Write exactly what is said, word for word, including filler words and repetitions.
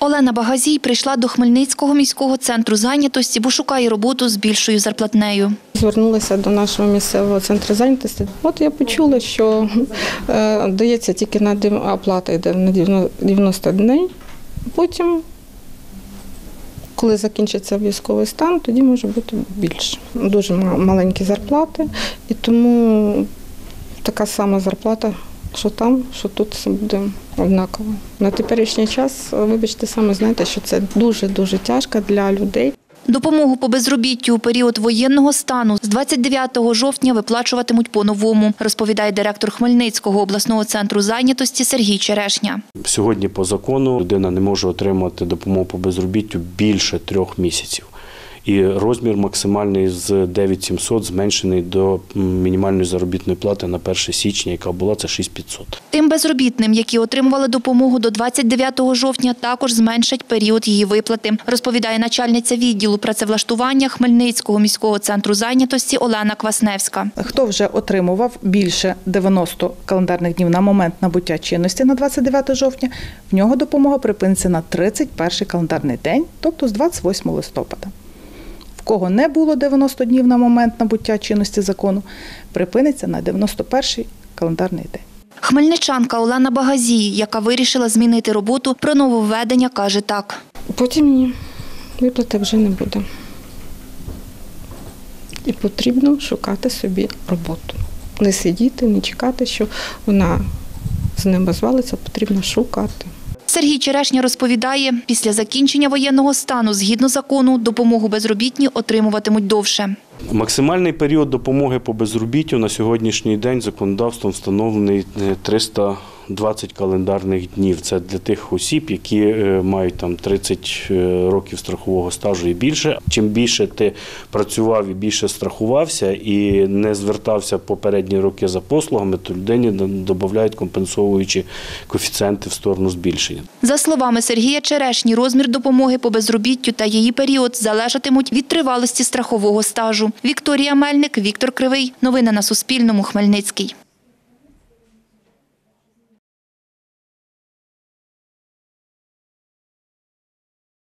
Олена Багазій прийшла до Хмельницького міського центру зайнятості, бо шукає роботу з більшою зарплатнею. Звернулася до нашого місцевого центру зайнятості. От я почула, що е, дається тільки на оплата йде на дев'яносто днів, потім, коли закінчиться військовий стан, тоді може бути більше. Дуже маленькі зарплати, і тому така сама зарплата, що там, що тут, все буде однаково. На теперішній час, вибачте, саме знаєте, що це дуже-дуже тяжко для людей. Допомогу по безробіттю у період воєнного стану з двадцять дев'ятого жовтня виплачуватимуть по-новому, розповідає директор Хмельницького обласного центру зайнятості Сергій Черешня. Сьогодні по закону людина не може отримати допомогу по безробіттю більше трьох місяців. І розмір максимальний з дев'ять тисяч сімсот зменшений до мінімальної заробітної плати на перше січня, яка була, це шість тисяч п'ятсот. Тим безробітним, які отримували допомогу до двадцять дев'ятого жовтня, також зменшать період її виплати, розповідає начальниця відділу працевлаштування Хмельницького міського центру зайнятості Олена Квасневська. Хто вже отримував більше дев'яноста календарних днів на момент набуття чинності на двадцять дев'яте жовтня, в нього допомога припиниться на тридцять перший календарний день, тобто з двадцять восьмого листопада. В кого не було дев'яноста днів на момент набуття чинності закону, припиниться на дев'яносто перший календарний день. Хмельничанка Олена Багазій, яка вирішила змінити роботу, про нововведення каже так. Потім ні, виплати вже не буде. І потрібно шукати собі роботу. Не сидіти, не чекати, що вона з неба звалиться, потрібно шукати. Сергій Черешня розповідає, після закінчення воєнного стану, згідно закону, допомогу безробітні отримуватимуть довше. Максимальний період допомоги по безробіттю на сьогоднішній день законодавством встановлений триста двадцять календарних днів. Це для тих осіб, які мають там тридцять років страхового стажу і більше. Чим більше ти працював і більше страхувався і не звертався попередні роки за послугами, то людині додають компенсовуючі коефіцієнти в сторону збільшення. За словами Сергія Черешні, розмір допомоги по безробіттю та її період залежатимуть від тривалості страхового стажу. Вікторія Мельник, Віктор Кривий. Новини на Суспільному. Хмельницький.